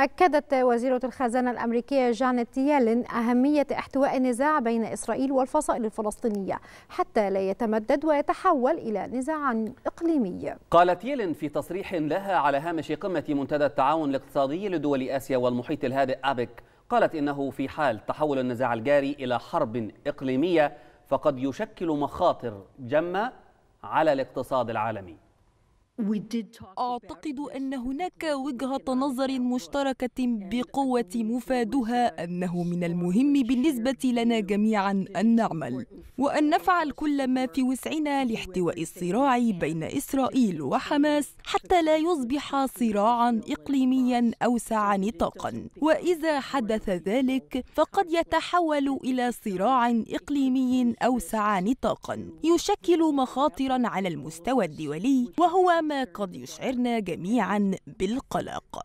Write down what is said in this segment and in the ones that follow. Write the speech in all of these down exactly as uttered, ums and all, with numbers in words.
أكدت وزيرة الخزانة الأمريكية جانيت يالين أهمية احتواء النزاع بين إسرائيل والفصائل الفلسطينية حتى لا يتمدد ويتحول إلى نزاع إقليمي. قالت يالين في تصريح لها على هامش قمة منتدى التعاون الاقتصادي لدول آسيا والمحيط الهادئ أبك، قالت إنه في حال تحول النزاع الجاري إلى حرب إقليمية فقد يشكل مخاطر جمة على الاقتصاد العالمي. أعتقد أن هناك وجهة نظر مشتركة بقوة مفادها أنه من المهم بالنسبة لنا جميعا أن نعمل وأن نفعل كل ما في وسعنا لاحتواء الصراع بين إسرائيل وحماس حتى لا يصبح صراعا إقليميا أوسع نطاقا، وإذا حدث ذلك فقد يتحول إلى صراع إقليمي أوسع نطاقا يشكل مخاطرا على المستوى الدولي، وهو ما قد يشعرنا جميعا بالقلق.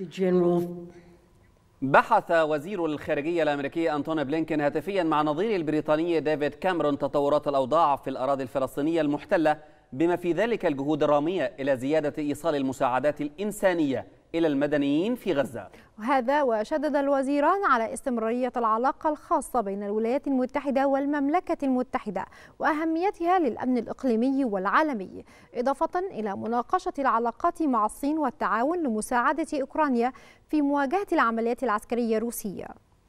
بحث وزير الخارجية الأمريكي أنتوني بلينكين هاتفيا مع نظيره البريطاني ديفيد كاميرون تطورات الأوضاع في الأراضي الفلسطينية المحتلة، بما في ذلك الجهود الرامية إلى زيادة إيصال المساعدات الإنسانية إلى المدنيين في غزة. وهذا وشدد الوزيران على استمرارية العلاقة الخاصة بين الولايات المتحدة والمملكة المتحدة وأهميتها للأمن الإقليمي والعالمي، إضافة إلى مناقشة العلاقات مع الصين والتعاون لمساعدة أوكرانيا في مواجهة العمليات العسكرية الروسية.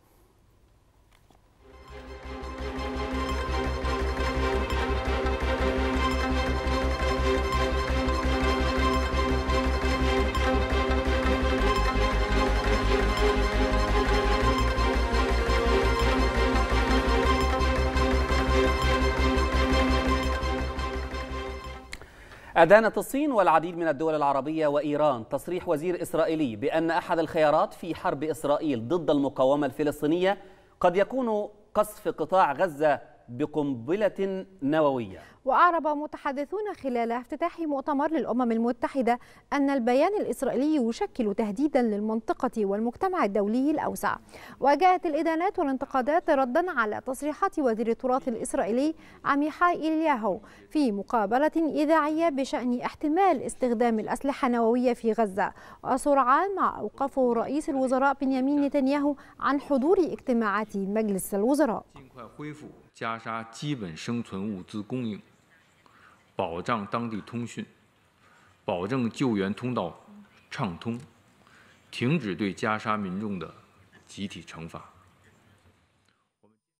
أدانت الصين والعديد من الدول العربية وإيران تصريح وزير إسرائيلي بأن أحد الخيارات في حرب إسرائيل ضد المقاومة الفلسطينية قد يكون قصف قطاع غزة بقنبلة نووية. وأعرب متحدثون خلال افتتاح مؤتمر للأمم المتحدة أن البيان الإسرائيلي يشكل تهديدا للمنطقة والمجتمع الدولي الأوسع. وجاءت الإدانات والانتقادات ردا على تصريحات وزير التراث الإسرائيلي عميحاي إلياهو في مقابلة إذاعية بشأن احتمال استخدام الأسلحة النووية في غزة، وسرعان ما أوقفه رئيس الوزراء بنيامين نتنياهو عن حضور اجتماعات مجلس الوزراء. 加沙基本生存物资供应，保障当地通讯，保证救援通道畅通，停止对加沙民众的集体惩罚。